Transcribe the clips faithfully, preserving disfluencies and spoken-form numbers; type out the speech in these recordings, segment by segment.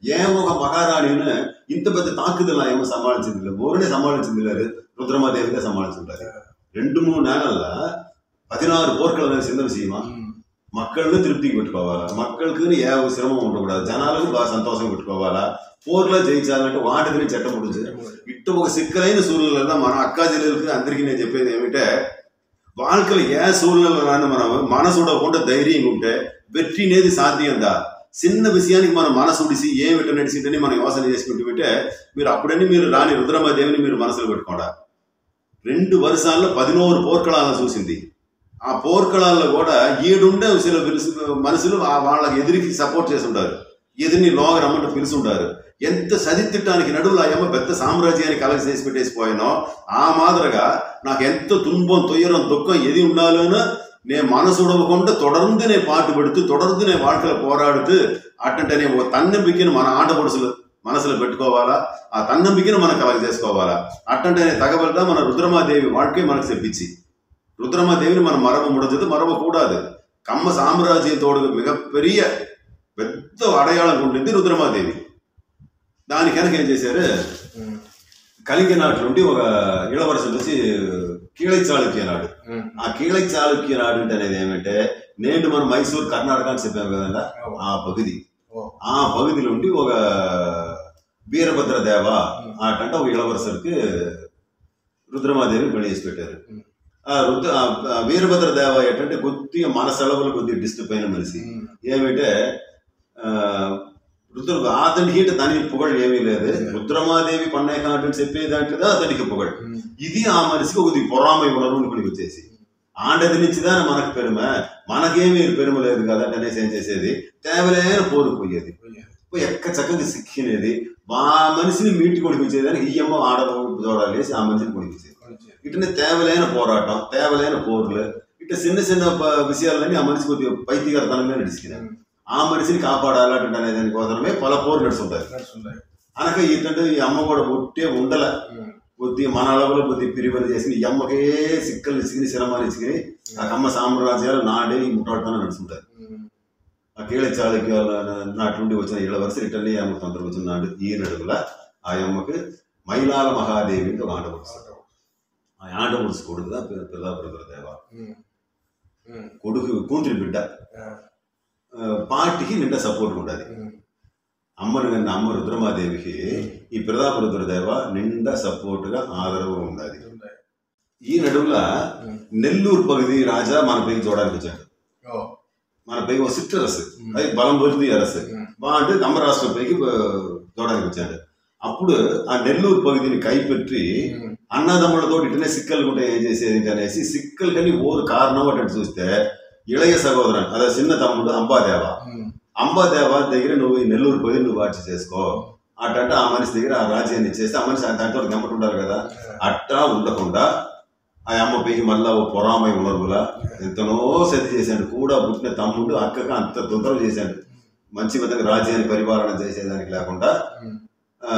ఏమో ఒక మహారాణిని ఇంత పెద్ద తాకుదల ఏమో సమాளிంచింది లేదు, ఊరినే సమాளிంచింది లేదు, రుద్రమాదేవిగా సమాளிంచుంటారు. రెండు మూడు నెలల్లో పదినారు పోర్కల సింధన సీమ మక్కళ్ళని తృప్తికి పెట్టుకోవాలా, మక్కళ్ళకి ఏ శ్రమం ఉండకూడదు, జనాలకు బాగా సంతోషం పెట్టుకోవాలా, పోర్లో జయించాలంటే వాటిని చట్టముడిచి ఇట్టు ఒక సిక్కలైన సూర్యులలో మన అక్కా జిల్లలకి అందరికీ నేను చెప్పేది ఏమిటంటే வாழ்க்கையில ஏன் சூழ்நிலை మనం మనసుడకుండా ధైర్యంగా ఉంటే వెట్టినేది సాధ్యందా. చిన్న విషయానికి మనం మనసు ఉడిసి ఏం విట్ట నడిచిందని మనం యోచన చేసుకుంటుంటే మీరు అప్పుడన్నీ మీరు రాని రుద్రమాదేవిని మీరు మనసులో పెట్టుకోండా. రెండు వర్షాల్లో పదినోరు పోర్కళాలను చూసింది. ఆ పోర్కళాల్లో కూడా ఏడుండే చిల మనసులు వాళ్ళకి ఎదురికి సపోర్ట్ చేసి ఉంటారు, ఎదురిని లోగా రమ్మంటే పిలుచుంటారు. ఎంత సదిత్తిట్టానికి నడువులు ఆ యమ్మ పెద్ద సామ్రాజ్యాన్ని కలగ చేసి పెట్టేసిపోయానో ఆ మాదిరిగా నాకు ఎంత తుன்பం తొయ్యరం దుఃఖం ఎది ఉండాలోనో నేను మనసు ఉడవకుండా తొడర్ந்து నేను పాటు పెడుతూ తొడర్ந்து నేను வாழ்க்கையில పోరాడుతూ అట్టంటే ఒక తన్నెంపికను మన ఆటపడుసులు మనసులో పెట్టుకోవాలా, ఆ తన్నెంపికను మనం కలగ చేసుకోవాలా. అట్టంటే తగవల్దా మన రుద్రమాదేవి வாழ்க்கை మనకు చెప్పించి రుద్రమాదేవిని మనం మరవ ముడదు మరవకూడదు. కమ్మ సామ్రాజ్యంతోడు మిగపెరియ పెద్ద అడయాళం ఉంటుంది రుద్రమాదేవి. దాని కనుక ఏం చేశారు, కలింగ నాటి నుండి ఒక ఇళవరస వచ్చి కీళై చాళుక్య నాడు. ఆ కీళై చాళుక్య నాడు అంటే అనేది ఏమంటే నేడు మనం మైసూర్ కర్ణాటక అని చెప్పాము కదండి, ఆ పగుది ఆ పగుది నుండి ఒక వీరభద్ర దేవ ఆటంటే ఒక ఇళవరసరికి రుద్రమాదేవిని పెళ్లి చేసి పెట్టారు. ఆ రుద్ర వీరభద్ర దేవ ఏంటంటే కొద్దిగా మన సెలవులు కొద్దిగా డిస్టర్బ్ అయిన మనిషి. ఏమంటే రుద్ర అతనికి దానికి పొగడు ఏమీ లేదు, రుద్రమాదేవి పన్నాయి కానట్టు చెప్పేదాంట్లో అతనికి పొగడు. ఇది ఆ మనిషికి ఒక పొరామై ఉణరునికి వచ్చేసి ఆండది నుంచిదా మనకు పెరుమ, మనకేమీ పెరుమ లేదు కదా అనేసి ఏం చేసేది తేవలైన పోరుకుపోయేది, ఎక్క చక్కగా సిక్కినేది. ఆ మనిషిని మీటి కొడిపించేదానికి ఈ అమ్మ ఆడ చూడాలేసి ఆ మనిషిని కొడిపించేది. ఇట్లనే తేవలైన పోరాటం, తేవలైన పోర్లు, ఇట్లా చిన్న చిన్న విషయాలన్నీ ఆ మనిషి కొద్దిగా పైతిగరతనంగా నడిచినారు. ఆ మనిషిని కాపాడాలంటే అనే దానికోసమే పల పోరు నడుస్తుంటారు. అనక ఇతంటే ఈ అమ్మ కూడా ఒట్టే ఉండల కొద్దిగా మన అలవలో కొద్దిగా పిరివలు చేసి ఈ అమ్మకే సిక్కలు ఇసుకుని శరమాలు ఇసుకుని ఆ అమ్మ సామ్రాజ్యాలు నాడే ఈ ముట్టాడుతూనే నడుస్తుంటారు. ఆ కీళ్ళ చాళుక్య నాటి నుండి వచ్చిన ఏళ్ళ వరుస రిటర్న్ అమ్మ తొందర వచ్చినాడు. ఈ నడుగుల ఆ అమ్మకి మైలాల మహాదేవితో ఒక ఆట పొడుస్తాడు. ఆ ఆట పొడుచు కొడుకుదా పిల్లబ్రదర దేవ కొడుకు కూతురి బిడ్డ పార్టీకి నిండా సపోర్ట్ ఉండాలి. అమ్మను కన్నా అమ్మ రుద్రమాదేవికి ఈ ప్రతాప రుద్రదేవ నిండా సపోర్ట్ గా ఆదరవు ఉండాలి. ఈ నడువుల నెల్లూరు పగది రాజా మన పైకి చూడడానికి వచ్చాడు. మన పైకి ఒక సిట్రస్ అది బలం దొరికి అరస్ బాగుంటే అమ్మ రాష్ట్రం పైకి చూడడానికి వచ్చాడు. అప్పుడు ఆ నెల్లూరు పగదిని కైపెట్టి అన్నదమ్ములతో ఇటనే సిక్కలు కూడా ఏం చేసేది అనేసి సిక్కలు కానీ ఓరు కారణం అటు చూస్తే ఇళయ సహోదరన్ అదే చిన్న తమ్ముడు అంబాదేవ అంబాదేవ దగ్గర నువ్వు ఈ నెల్లూరు పోయి నువ్వు వాటి చేసుకో అట్టంటే ఆ మనిషి దగ్గర ఆ రాజ్యాన్ని ఇచ్చేస్తే ఆ మనిషి దాంట్లో గమ్మటి ఉండాలి కదా. అట్టా ఉండకుండా ఆ అమ్మ పైకి మళ్ళా ఓ పొరామై ఉణర్వులా ఎంతనో సరి చేశాడు. కూడా పుట్టిన తమ్ముడు అక్కగా అంత తొందరగా చేశాడు. మంచి విధంగా రాజ్యాన్ని పరిపాలన చేసేదానికి లేకుండా ఆ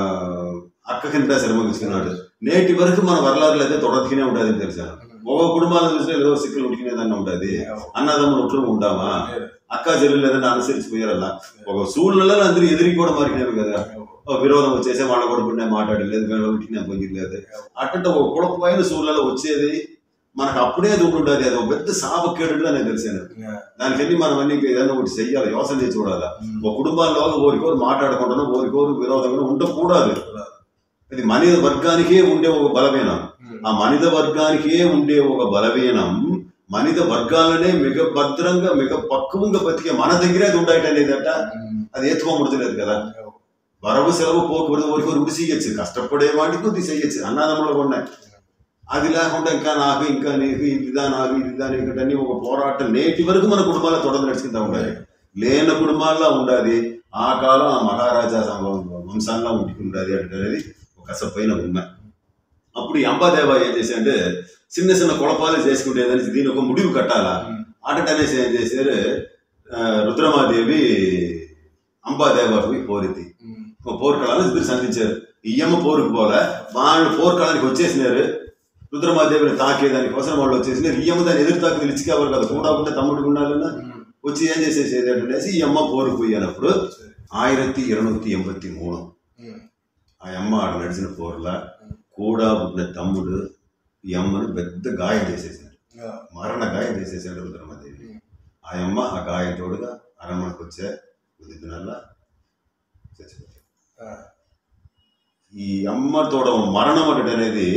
అక్క కింద శ్రమగించుకున్నాడు. నేటి వరకు మన వరలారులు అయితే తొడతికినే ఉంటుంది అని తెలిసాను. ఒక కుటుంబాలను చూసినా ఏదో సిక్కులు ఉడికినేదన్నా ఉంటుంది, అన్నదమ్ములు ఒట్లు ఉంటామా, అక్క చెల్లెలు లేదంటే అనుసరించిపోయారల్లా ఒక సూళ్ళలో అందరూ ఎదిరికి కూడా మారికినారు కదా. విరోధం వచ్చేసే వాళ్ళ కూడా పుట్టిన మాట్లాడలేదు, ఉట్టినా పొంగిలేదు. అట్టంటే ఒక కుడపమైన సూళ్ళలో వచ్చేది మనకు అప్పుడే ఉంటుంటుంది. అది ఒక పెద్ద సాపకేడు అనేది తెలిసాను. దానికెళ్ళి మనం అన్ని ఏదైనా ఒకటి చెయ్యాలి, యోచన చేసి చూడాలి. ఒక కుటుంబాల్లో ఓరికోరు మాట్లాడుకుంటున్నా ఓరికోరు విరోధంగా ఉండకూడదు. ఇది మనిషి వర్గానికే ఉండే ఒక బలవీనం. ఆ మనిషి వర్గానికే ఉండే ఒక బలవీనం మనిషి వర్గాలనే మిగ భద్రంగా మిగ పక్వంగా బతికే మన దగ్గరే అది ఉండటం లేదట. అది ఎత్తుకోముడతలేదు కదా. వరవు సెలవు పోకూడదు ఓరికోరు ఉడి చెయ్యొచ్చు, కష్టపడే వాటికి కొద్ది చెయ్యొచ్చు, అన్నదమ్ములు ఉన్నాయి. అది లేకుండా ఇంకా నాకు ఇంకా నీకు ఇదిదా నాకు ఇదిదా నీకటన్నీ ఒక పోరాటం నేటి వరకు మన కుటుంబాల్లో తొడలు నడుచుకుంటా ఉండాలి. లేని కుటుంబాల్లో ఉండాలి. ఆ కాలం ఆ మహారాజా వంశాల్లో ఉండి ఉండాలి అనేది ఒక కసపైన ఉన్నా. అప్పుడు ఈ అంబాదేవ ఏం చేశారంటే చిన్న చిన్న కుళపాలు చేసుకుంటేదని దీని ఒక ముడివు కట్టాలా అటట్ అనేసి ఏం చేశారు, రుద్రమాదేవి అంబాదేవకి పోరింది. పోరుకళాన్ని ఇద్దరు సంధించారు. ఇయ్యమ్మ పోరుకు పోలే, వాళ్ళు పోరుకళానికి వచ్చేసినారు. రుద్రమాదేవిని తాకేదానికి కోసం వాళ్ళు వచ్చేసినారు. ఇయ్యమ్మ దాన్ని ఎదురు తాకి నిలిచికావాలి కదా, కూడా ఉంటే తమ్ముడికి ఉండాలన్నా వచ్చి ఏం చేసేసేది అనేసి ఈ అమ్మ పోరుకు పోయినప్పుడు ఆయిరత్తి ఇరనూత్తి ఎంబత్తి మూడు ఆ అమ్మ ఆడ నడిచిన పోర్ల కూడా పుట్టిన తమ్ముడు ఈ అమ్మను పెద్ద గాయం చేసేసాడు, మరణ గాయం చేసేసాడు రుద్రమాదేవి. ఆ అమ్మ ఆ గాయం తోడుగా అరమణకు వచ్చే కొద్ది దినాల్లో చచ్చిపోతాడు. ఈ అమ్మ తోడ మరణం అంటే అనేది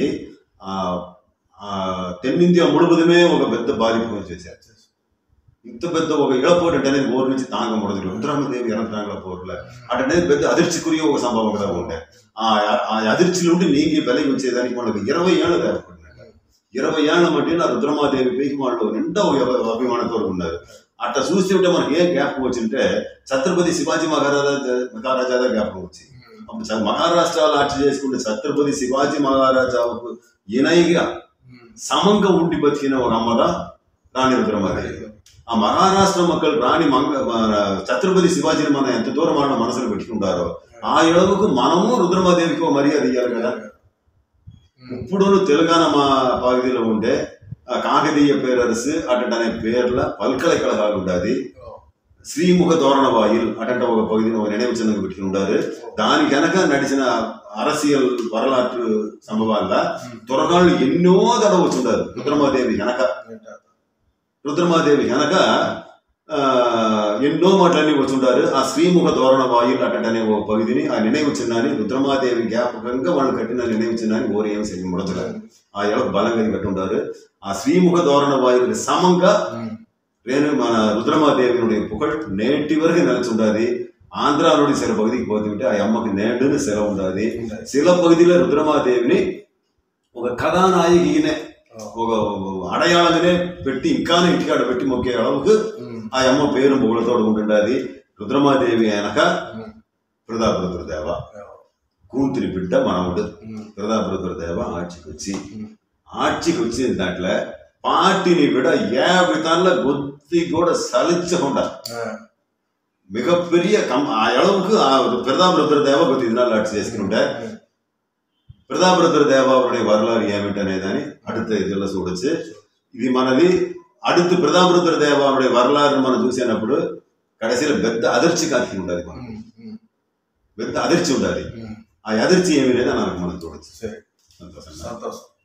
ఆ తెన్నింటియా ముడుపుదమే ఒక పెద్ద బాధిపు చేశారు. ఇంత పెద్ద ఒక ఇళపోటు అనేది ఊరు నుంచి తాంగ ముడదు రుద్రమాదేవి ఎనతాంగ పోర్ల అటనేది పెద్ద అదిర్చికురియో ఒక సంభవం కదా ఉండే. ఆ అదిర్చిలు ఉండి నీకు వెలగి వచ్చేదానికి మనకు ఇరవై ఏళ్ళు ఏర్పడినాడు. ఇరవై ఏళ్ళ మధ్య నా రుద్రమాదేవి పైకి వాళ్ళు నిండా అభిమానంతో ఉన్నారు. అట్లా చూస్తే ఉంటే మనకి ఏం జ్ఞాపకం వచ్చింటే ఛత్రపతి శివాజీ మహారాజా మహారాజా జ్ఞాపకం వచ్చింది. అప్పుడు మహారాష్ట్రాలు ఆర్చి చేసుకుంటే ఛత్రపతి శివాజీ మహారాజాకు ఇనైగా సమంగా ఉండి బతికిన ఒక అమ్మగా రాణి రుద్రమాదేవి. ఆ మహారాష్ట్ర మక్కలు రాణి మంగ ఛత్రపతి శివాజీని మనం ఎంత దూరం మన మనసులో పెట్టుకుంటారో ఆ ఎడవకు మనము రుద్రమాదేవికి మర్యాద ఇయ్యాలి కదా. ఇప్పుడు తెలంగాణ మా పகுதிలో ఉంటే కాకతీయ పేరరసు అటంటే అనే పేర్ల పల్కల కళగాలు ఉండాది. శ్రీముఖ తోరణ వాయిల్ అటంటే ఒక పகுதிని ఒక నిனைவு చిన్నగా పెట్టుకుని ఉండారు. దాని కనుక నడిచిన అరసియల్ వరలాற்று సంభవాల త్వరగాళ్ళు ఎన్నో తడవ వచ్చుంటారు రుద్రమాదేవి వెనక. రుద్రమాదేవి వెనక ఎన్నో మాటలన్నీ వచ్చుంటారు. ఆ శ్రీముఖ ధోరణ వాయులు అటనే ఓ పగుదిని ఆ నిனைவு చిన్నాన్ని రుద్రమాదేవి జ్ఞాపకంగా వాళ్ళు కట్టిన నిனைவு చిన్నాన్ని ఓరు ఏమి సరి ముడతారు. ఆ ఎవరు బలంగా కట్టుంటారు. ఆ శ్రీముఖ ధోరణ వాయువుకి సమంగా రేణు మన రుద్రమాదేవినుடைய పుగళ్ నేటి వరకు నిలచుండాది. ఆంధ్రాలోని శిల పகுதிకి పోతుంటే ఆ అమ్మకి నేడుని శిల ఉండాది. శిల పகுதிలో రుద్రమాదేవిని ఒక కథానాయకినే ఒక అడయాళంగానే పెట్టి ఇంకానే ఇంటికాడ పెట్టి మొక్కే అళవుకు ఆ అమ్మ పేరు మొగులతోడు ఉంటుండది. రుద్రమాదేవి వెనక ప్రతాపరుద్రదేవ కూతురి బిడ్డ మనవుడు ప్రతాపరుద్రదేవ ఆட்சிకి వచ్చి ఆட்சிకి వచ్చిన దాంట్లో పార్టీని కూడా యాభై తాళ్ళ కొద్ది కూడా సలించకుండా మిగపెరియ ఆ ఎళవుకు ఆ ప్రతాపరుద్రదేవ కొద్ది దినాలు ఆட்சி చేసుకుని ఉంటే பிரதாபருத்ரதேவாவுடைய வரலாறு ஏமிட்டனேதானே அடுத்த இதில் చూడొచ్చు. ఇది మనది அடுத்து பிரதாபருத்ரதேவாவுடைய வரலாறு మనం చూసినప్పుడు కడసిలో పెద్ద అదర్చి కాకి ఉండాలి, మనకు పెద్ద అదర్చి ఉండాలి. ఆ అదర్చి ఏమి లేదా మనకు మనం చూడొచ్చు. సంతోషం.